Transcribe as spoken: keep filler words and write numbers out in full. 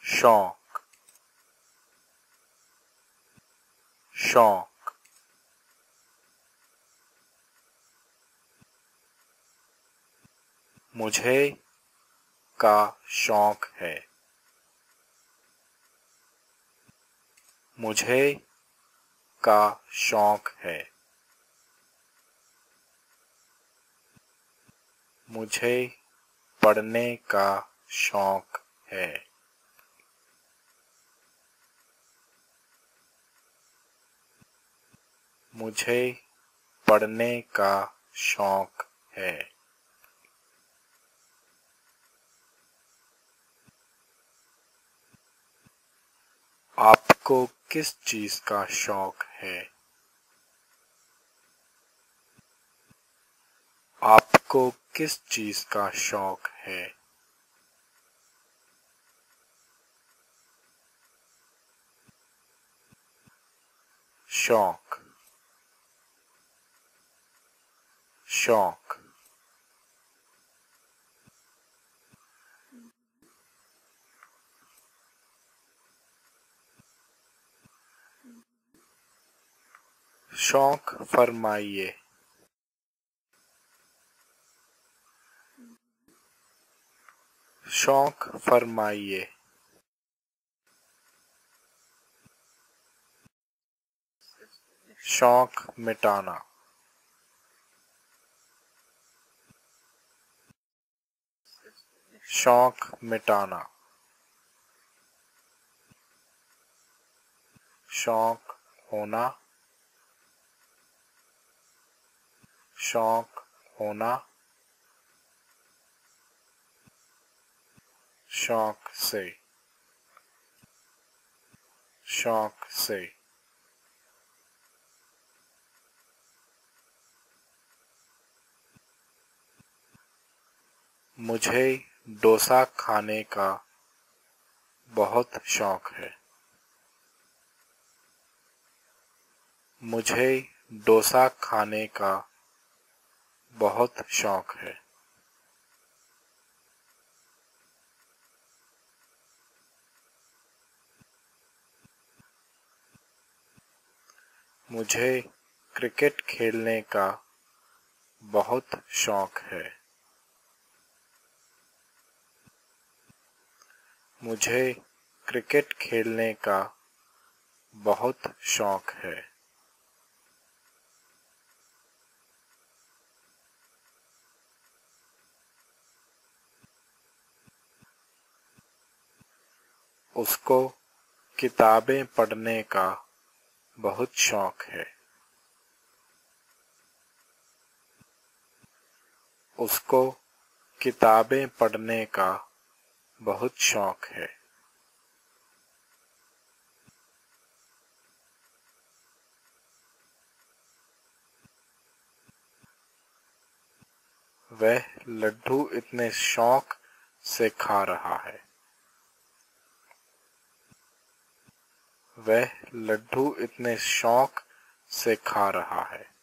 शौक शौक मुझे का शौक है। मुझे का शौक है। मुझे पढ़ने का शौक है। मुझे पढ़ने का शौक है। आपको किस चीज का शौक है? आपको किस चीज का शौक है? शौक शौक शौक फरमाइए। शौक फरमाइए। शौक मिटाना। शौक मिटाना। शौक होना। शौक होना। शौक से। शौक से। मुझे डोसा खाने का बहुत शौक है। मुझे डोसा खाने का बहुत शौक है। मुझे क्रिकेट खेलने का बहुत शौक है। मुझे क्रिकेट खेलने का बहुत शौक है। उसको किताबें पढ़ने का बहुत शौक है। उसको किताबें पढ़ने का बहुत शौक है। वह लड्डू इतने शौक से खा रहा है। वह लड्डू इतने शौक से खा रहा है।